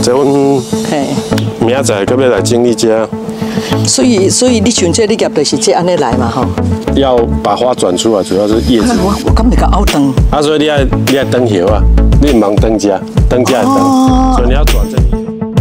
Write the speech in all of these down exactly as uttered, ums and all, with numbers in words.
这阮明仔载可要来经历这。 所以，所以你像这你业就是这安尼来嘛吼。 要把花转出来，主要是叶子。 我我感觉个凹灯。 啊，所以你爱你爱灯叶啊，你唔忙灯家，灯家的灯，所以你要转这里。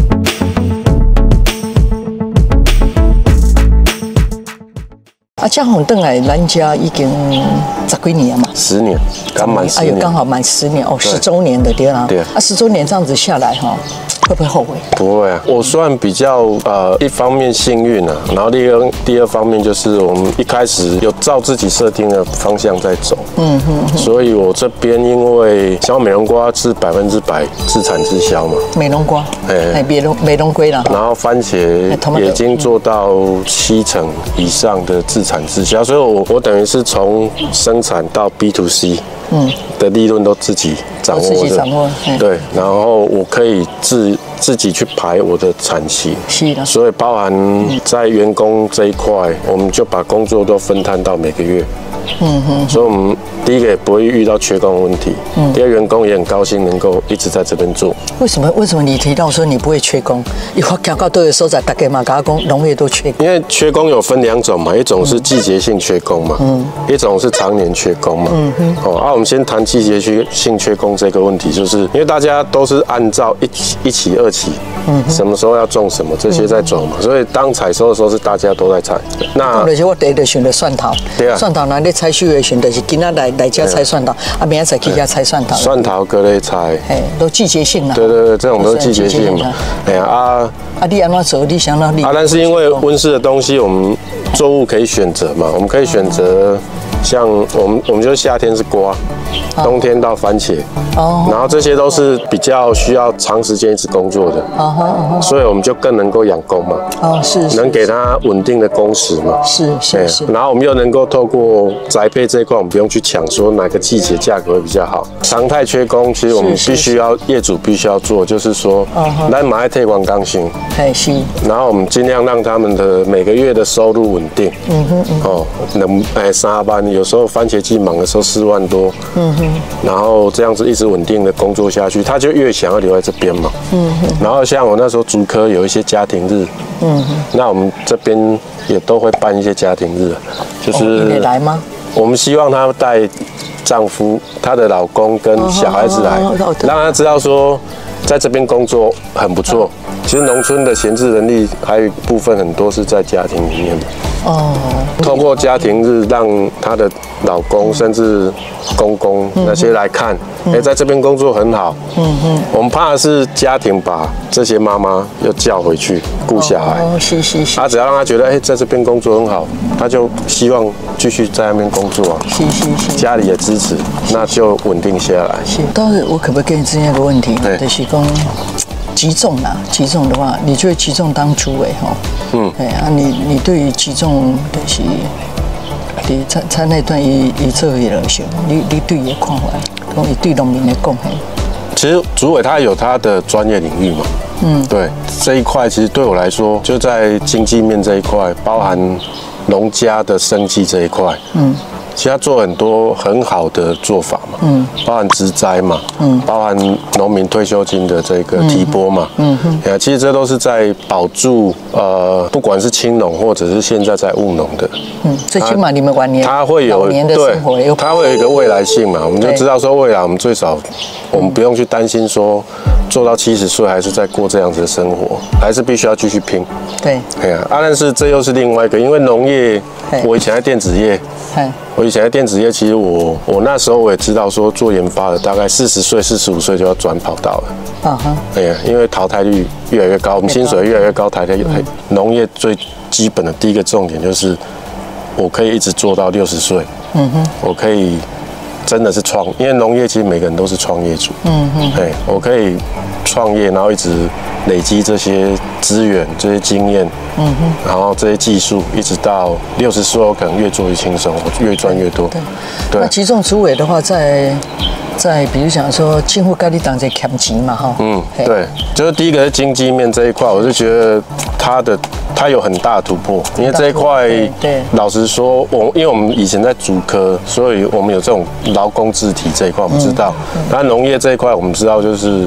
啊，这样等来咱家已经十几年嘛。 十年，刚满十年。 哎呦，刚好满十年哦，十周年的对啦。 对。 啊，十周年这样子下来哈。会不会后悔？ 不会啊，我算比较呃，一方面幸运啊，然后第二第二方面就是我们一开始有照自己设定的方向在走，嗯哼，所以我这边因为像美容瓜是百分之百自产自销嘛， 美容瓜，哎，美容美容龟啦， 然后番茄也已经做到七成以上的自产自销，所以我我等于是从生产到 B to C， 嗯，的利润都自己掌握， 自己掌握， 对，然后我可以自自己去排我的产期， 是的， 所以包含在员工这一块，我们就把工作都分摊到每个月。嗯哼，所以我们第一个也不会遇到缺工的问题，嗯，第二员工也很高兴能够一直在这边做。为什么？ 为什么你提到说你不会缺工？你发讲到都有所在，大家嘛，甲我讲农业都缺工。 因为缺工有分两种嘛，一种是季节性缺工嘛，嗯，一种是常年缺工嘛，嗯哼。哦，啊，我们先谈季节性缺工这个问题，就是因为大家都是按照一期、一期、二期，嗯，什么时候要种什么这些在走嘛，所以当采收的时候是大家都在采。 那而且我第一个选的蒜头， 对啊， 蒜头那你采收的选的是今仔来来家采蒜头，啊，明仔载去家采蒜头。 蒜头、各类菜， 哎，都季节性啦。 对对对，这种都是季节性嘛。哎呀啊啊，你安怎做？你想让你啊，但是因为温室的东西，我们作物可以选择嘛，我们可以选择。像我们，我们就是夏天是瓜，冬天到番茄，哦，然后这些都是比较需要长时间一直工作的，哦，所以我们就更能够养工嘛，哦，是，能给它稳定的工时嘛， 是是是， 然后我们又能够透过宅配这一块，我们不用去抢说哪个季节价格会比较好。常态缺工，其实我们必须要业主必须要做，就是说，来买退还刚性， 哎是， 然后我们尽量让他们的每个月的收入稳定，嗯哼嗯，哦，能哎三班。有时候番茄季忙的时候四万多，嗯哼，然后这样子一直稳定的工作下去，他就越想要留在这边嘛，嗯哼。然后像我那时候竹科有一些家庭日，嗯哼，那我们这边也都会办一些家庭日，就是你来吗？ 我们希望她带丈夫、她的老公跟小孩子来，让她知道说在这边工作很不错。其实农村的闲置人力还有一部分很多是在家庭里面的。哦，透过家庭日让她的老公甚至公公那些来看，哎，在这边工作很好。嗯嗯，我们怕的是家庭把这些妈妈又叫回去顾小孩。哦，是是是。他只要让他觉得，哎，在这边工作很好，他就希望继续在那边工作啊。是是是。家里也支持，那就稳定下来。是。但是我可不可以跟你咨询一个问题？对，就是讲。集中啊，集中的话，你觉得集中当主委哈？嗯，哎啊，你你对于集中就是你在在那段伊伊做迄个时候，你你对伊的看法，讲伊对农民的贡献。其实主委他有他的专业领域嘛，嗯，对这一块，其实对我来说，就在经济面这一块，包含农家的生计这一块，嗯。其实他做很多很好的做法嘛，嗯，包含植栽嘛，嗯，包含农民退休金的这个提拨嘛，嗯哼，哎，其实这都是在保住呃，不管是青农或者是现在在务农的，嗯，最起码你们晚年，他会有对，他会有一个未来性嘛，我们就知道说未来我们最少，我们不用去担心说做到七十岁还是在过这样子的生活，还是必须要继续拼，对，哎呀，啊，但是这又是另外一个，因为农业，我以前在电子业，我以前在电子业，其实我我那时候我也知道说做研发的大概四十岁、四十五岁就要转跑道了。啊哈，哎呀，因为淘汰率越来越高，我们薪水越来越高，淘汰率。农业最基本的第一个重点就是，我可以一直做到六十岁。嗯哼，我可以真的是创，因为农业其实每个人都是创业主。嗯哼，哎，我可以创业，然后一直累积这些资源、这些经验。嗯哼，然后这些技术一直到六十岁，我可能越做越轻松，我越赚越多。对，对。那集中主委的话，在在比如讲说，政府该你当这欠钱嘛，哈。嗯，对，就是第一个是经济面这一块，我是觉得他的他有很大的突破，因为这一块，对，老实说，我因为我们以前在竹科，所以我们有这种劳工自体这一块，我们知道。那农业这一块，我们知道就是。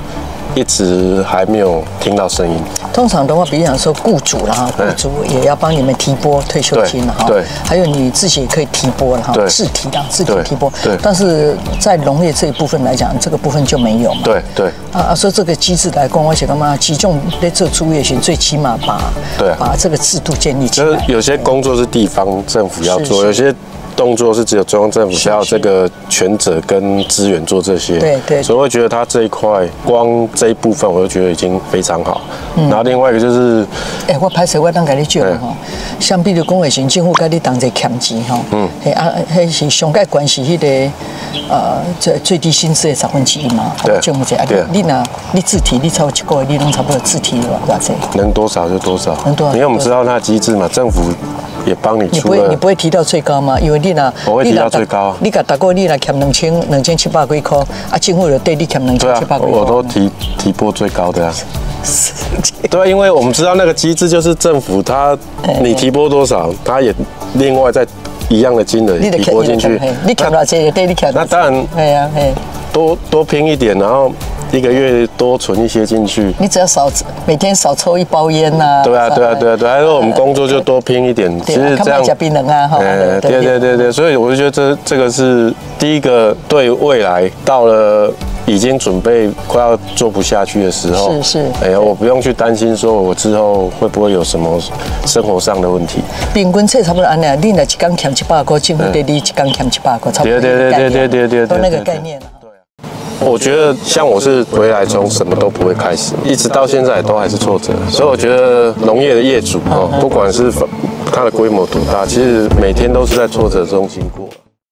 一直还没有听到声音。 通常的话，比如讲说雇主了哈，雇主也要帮你们提拨退休金了哈。 对。 还有你自己也可以提拨了哈，自提的自提提拨。 对。 但是在农业这一部分来讲，这个部分就没有嘛。 对对。 啊啊，所以这个机制来讲，我想干嘛？集中在做作业型，最起码把对把这个制度建立起来。 就是有些工作是地方政府要做，有些动作是只有中央政府才有这个权责跟资源做这些。 对对。 所以我觉得他这一块光这一部分，我就觉得已经非常好。嗯。然后另外一个就是， 哎，我拍摄我当给你讲哈，像比如讲的时，政府跟你当一欠钱哈，嗯，嘿啊，迄是上盖关系迄个呃最最低薪资的十分之一嘛， 对， 政府这样。你那你自提，你超过一个月，你能差不多自提多少？ 能多少就多少。 能多少？ 因为我们知道那机制嘛，政府也帮你出了。 你不会，你不会提到最高吗？因为你那， 我会提到最高。 你甲大哥，你那欠两千两千七百几块，啊，政府就对你欠两千七百几块。 我都提提拨最高的啊。对，因为我们知道那个机制就是政府他你提拨多少，他也另外再一样的金额提拨进去。 你欠多少？对，你欠。 那当然。 对啊，嘿。 多多拼一点，然后一个月多存一些进去。 你只要少每天少抽一包烟呐。 对啊，对啊，对啊，对。还有我们工作就多拼一点，其实这样。 加槟榔啊，哈。 哎，对对对对，所以我就觉得这这个是第一个，对未来到了已经准备快要做不下去的时候， 是是。 哎呀，我不用去担心说我之后会不会有什么生活上的问题。 平均册差不多安尼，你若一天欠七百块，政府对你一天欠七百块，差不多。 对对对对对对对， 都那个概念。 我觉得像我是回来从什么都不会开始，一直到现在都还是挫折，所以我觉得农业的业主哦，不管是它的规模多大，其实每天都是在挫折中经过。